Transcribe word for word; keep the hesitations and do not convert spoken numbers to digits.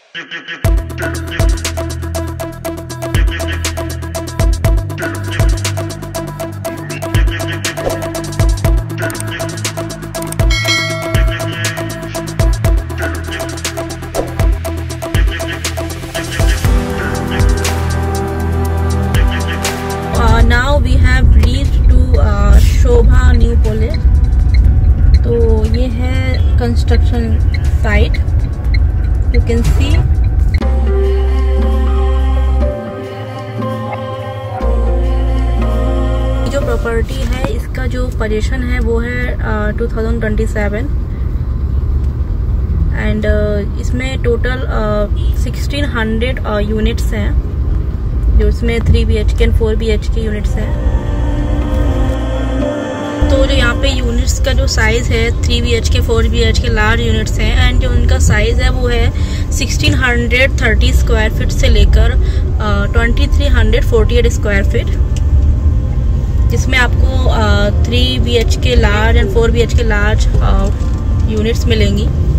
Now we have reached to uh, SOBHA Neopolis. तो ये है construction site, you can see. जो property है इसका जो पोजीशन है वो है two thousand twenty seven and इसमें टोटल सिक्सटीन हंड्रेड यूनिट्स हैं, जो इसमें three B H K and four B H K units हैं। तो जो यहाँ पे यूनिट्स का जो साइज़ है three B H K four B H K large units हैं एंड जो उनका साइज़ है वो है sixteen hundred thirty square feet से लेकर twenty three hundred forty eight square feet, जिसमें आपको three B H K large and four B H K large units मिलेंगी।